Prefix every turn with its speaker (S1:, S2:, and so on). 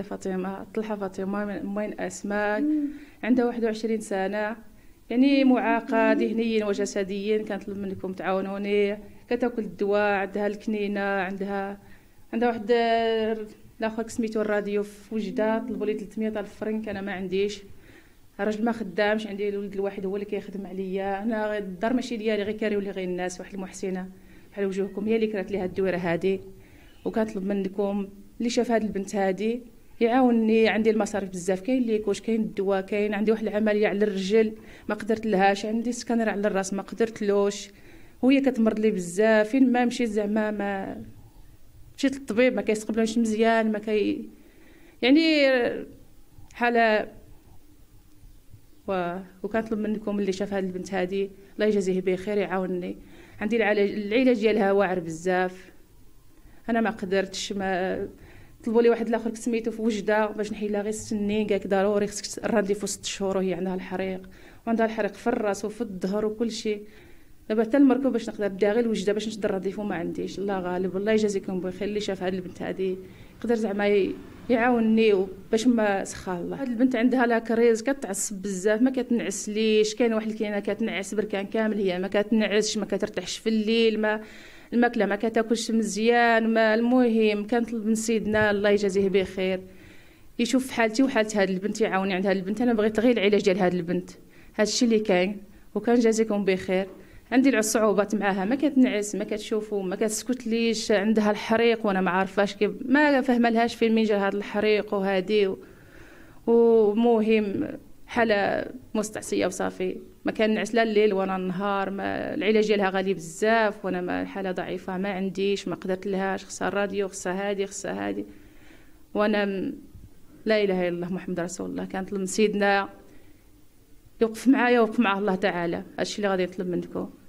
S1: لفاطمه. طلحه فاطمه من اسماك، عندها 21 سنه، يعني معاقه ذهنيا وجسديا. كنطلب منكم تعاونوني. كتاكل الدواء، عندها الكنينه، عندها واحد الاخر سميتو الراديو في وجده. طلبوا لي 300 الف فرنك، انا ما عنديش. الراجل ما خدامش، عندي الولد الواحد هو اللي كيخدم عليا. انا الدار ماشي ديالي، غير كاريو لي غير الناس. واحد المحسنه بحال وجوهكم هي اللي كرات لي هاد الدويره هادي. وكنطلب منكم اللي شاف هاد البنت هادي يعاونني. عندي المصاريف بزاف، كاين ليكوش، كاين الدواء، كاين عندي واحد العمليه على الرجل ما قدرت لهاش، عندي سكانر على الراس ما قدرتلوش، وهي كتمرض لي بزاف. فين ما مشيت زعما ما مشيت للطبيب ما كيستقبلونيش مزيان، ما كي يعني حاله وكنطلب منكم اللي شاف هاد البنت هادي الله يجازيه بخير يعاونني. عندي العلاج ديالها واعر بزاف، انا ما قدرتش. ما طلبوا لي واحد الاخر سميتو في وجده باش نحيد لها غير السنين. قالك ضروري خصك الرانديفو 6 شهور، وهي عندها الحريق، وعندها الحريق في الراس وفي الظهر وكل شيء. دابا حتى المركب باش نقدر نبدا غير لوجده باش نشد الرانديفو ما عنديش. الله غالب، الله يجازيكم بخير اللي شاف هاد البنت هادي يقدر زعما يعاونني باش ما سخا الله. هاد البنت عندها لا كريز، كتعصب بزاف، ما كتنعس ليش. كاين واحد الكينه كتنعس بركان كامل، هي ما كتنعسش، ما كترتاحش في الليل، ما الماكله ما كتاكلش مزيان. ما المهم كنطلب من سيدنا الله يجازيه بخير يشوف حالتي وحالة هاد البنت، يعاوني عند هاد البنت. انا بغيت غير العلاج ديال هاد البنت، هاد الشيء اللي كاين. وكان جازيكم بخير. عندي الصعوبات معاها، ما كتنعس، ما كتشوفوا، ما كتسكت ليش. عندها الحريق وانا ما عارفاش كيف، ما فاهمه لهاش فين من جا هاد الحريق وهادي ومهم حاله مستعصيه وصافي. ما كنعس لا الليل ولا النهار. ما العلاج ديالها غالي بزاف، وانا ما الحاله ضعيفه ما عنديش، ما قدرت لهاش. خصها الراديو، خصها هادي. وانا لا اله الا الله محمد رسول الله. كنطلب من سيدنا يوقف معايا ويوقف مع الله تعالى. هادشي اللي غادي نطلب منكم.